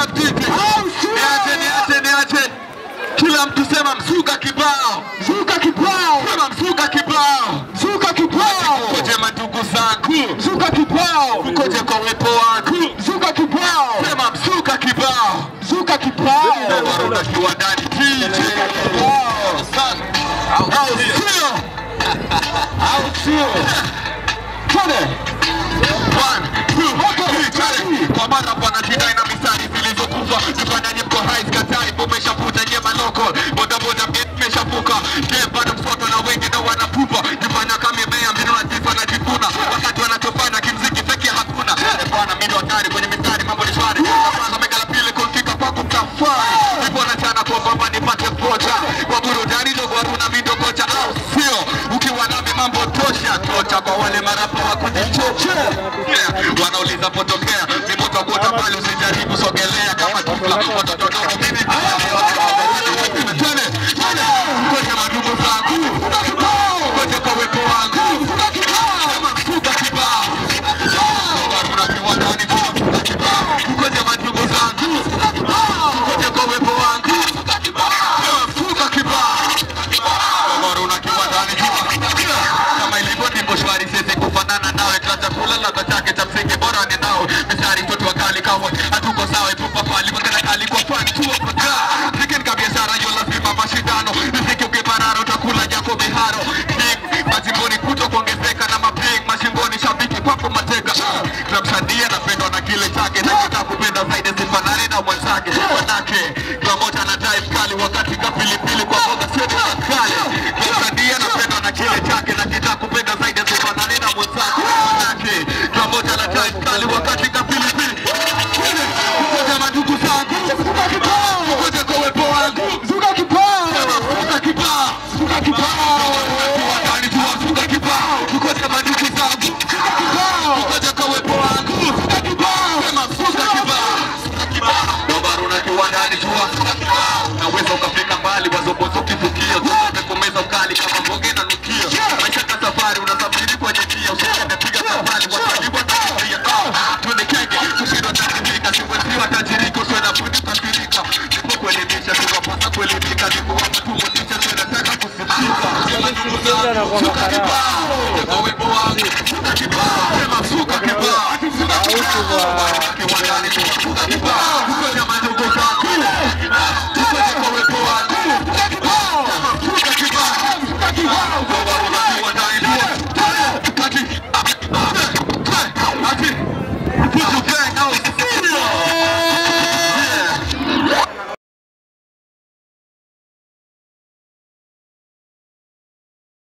Niache. Kila mtu sema mzuka kibao. Mzuka kibao. Sema mzuka kibao. Mzuka kibao. Koje mandugu zangu. Mzuka kibao. Koje kwa wepo wangu. Mzuka kibao. Sema mzuka kibao. Mzuka kibao. Aruna kiwandani DJ. Au sio. Kone. 1, 2, 3, kwa mara bwana jidai na misari zilizokuzwa. Tufanyaje mko high skatari umeshafuta nyema local. Boda meshafuka. Bado msoto na wengi na wanapupa. Jifanya kama mea mbinu na jifa na jifuna. Wakati wanachofanya kimziki feki hakuna. Bwana mimi hatari kwenye mistari mambo ni shwari. Kwanza mega la pili kufika kwa kutafari. Nipo na chana kwa baba nipate kocha. Kwa burudani dogo Aruna mindo kocha au sio. Ukiwa nami mambo tosha kwa wale marapa wa kujichocha. Wanauliza potokea. Ni moto wa kuota pale usijaribu sogelea kama tufla. Watoto dogo mimi. Koje madugu zangu. Koje kwa wepo wangu. Mfuka kibao. Aruna kiwandani mfuka kibao. Koje madugu zangu. Koje kwa wepo wangu. Mfuka kibao. Aruna kiwandani kama ilivyo ndipo shwari sisi kufanana nawe. Kata kula ladha chake cha msingi bora ni nao. Misari toto wakali kawa hatuko sawa tupa pali wakana kali kwa fani tuwa paka. Sikini kabiashara yo lazima mashindano. Nisiki ukipararo utakula jako biharo. Majimboni kuto kuongezeka na mapig. Mashimboni shabiki papo mateka. Tunamshandia na pendwa na kile chake. Na kita kupenda zaidi sifanani na mwenzake. Manake pamoja na type kali wakati ka pilipili kwa boga sio ni kali. Tunamshandia na pendwa na kile chake. Na kita kupenda zaidi sifanani na mwenzake. Manake pamoja na type kali wakati ka pilipili. Koje mandugu zangu. Koje kwa wepo wangu. Zuka kibao. Zuka kibao. Zuka kibao. Kiwandani tuwa kibao. Koje mandugu zangu. Zuka kibao. Koje kwa wepo wangu. Zuka kibao. Sema zuka kibao. Zuka kibao. Baba Aruna kiwandani tuwa kibao. Naweza ukafika mbali wazobozo kivukio. Zote kumeza ukali kama mboge na nukio. Maisha ka safari unasafiri kwenye njia. Usiende piga safari watalibu watakiria. Tuende kenge kushindwa tajirika. Siwesiwa tajirika uswena puni tajirika. Nipo kuelimisha tunapasa kuelimika. Nipo wama tumotisha tunataka kusimika. Zuka kibao. Kwa wepo wangu. Zuka kibao. Sema zuka kibao. Zuka kibao. Kiwandani tuwa